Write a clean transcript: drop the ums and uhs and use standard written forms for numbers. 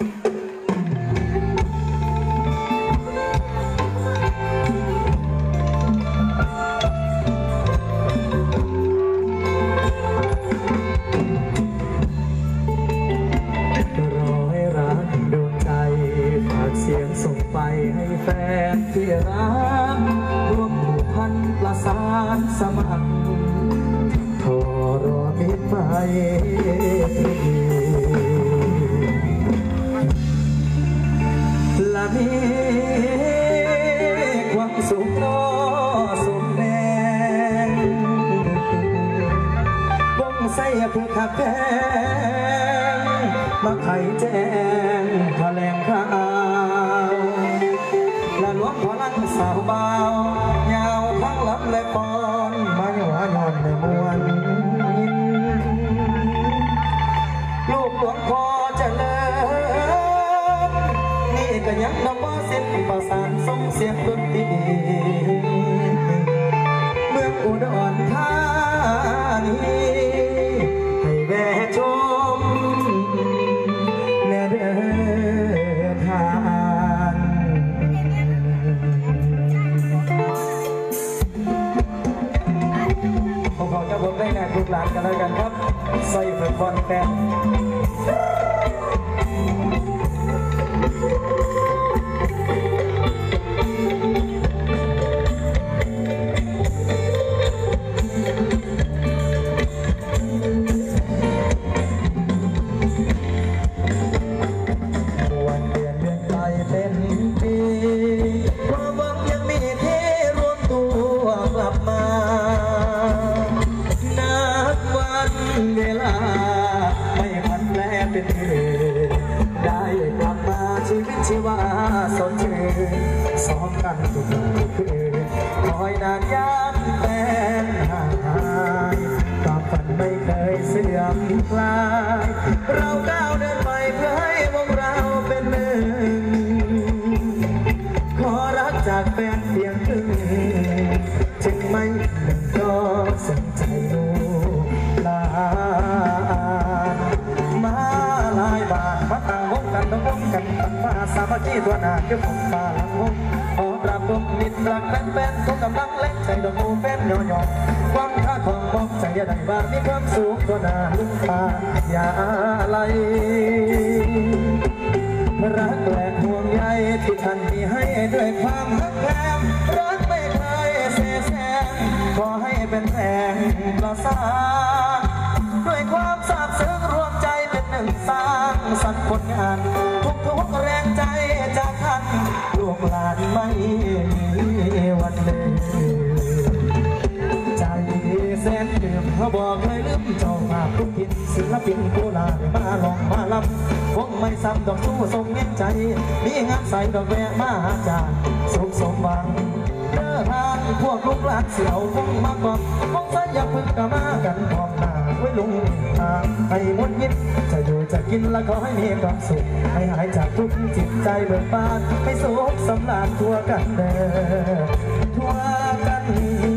เสียงส่งไปให้แฟนที่รักร่วมผูกพันประสานสมัครทอรอมิตรไปและมีความสุขนอสมแดงวงใส่ผู้ขับแกงมาไขแจ้งแถลงข่าวและหลวงพลังสาวเบายาวทั้งลำและปอนมาหย่อนในมวลลูกหลวงพ่อเจริญนี่ก็ยังนำว่าเส้นประสานส่งเสียงดนตรีเมืองอุดรธานีให้แวะชมและเดินทางผมขอจะผมได้งานลูกหลานกันแล้วกันครับใส่เป็นบอลแฟนเวลาไม่พันแลเป็นได้กลับมาชีวิตชีวาสดชื่นซ้อมกันทุกคืนคอยนานยามแฟนห่างหายความฝันไม่เคยเสื่อมคลายเราก้าวเดินไปเพื่อให้วงเราเป็นหนึ่งขอรักจากแฟนเพียงครึ่งจึงไม่หนึ่งก็สนใจลูกมาลายบาทมาต่างวงกันต้องวงกันตั้งมาสามัคคีตัวหนาคือผมฟ้าหลังวงขอปราบดมมิตรรักแฟนๆทุกกำลังเล็กใจดอกมูเป็นย่อยๆความท่าของบอกใจอย่าได้บ้ามีความสุขตัวหนาลุงตาอย่าอะไรรักและห่วงใยที่ท่านมีให้ด้วยความรักแท้รักไม่เคยเสียแสงขอให้เป็นแรงประสานด้วยความซาบซึ้งรวมใจเป็นหนึ่งสร้างสรรค์ผลงานทุกแรงใจจากท่านลูกหลานไม่มีวันเดินใจแสนเดิมเขาบอกเลยลืมเจ้าภาพทุกทิศศิลปินผู้ลามาลองมาลำคงไม่ซ้ำดอกสู้ทรงเน้นใจมีงานใส่ดอกแวะมาจากสุขสมหวังเดินทางพวกลูกหลานเสี่ยวคงมาก่อนคงจะอย่าพึ่งกะมากันพร้อมหน้าไว้ลุงทางให้หมดยินจะอยู่จะกินและขอให้มีความสุขให้หายจากทุกจิตใจเบิกบานให้สุขสำราญทั่วกันเด้อทั่วกัน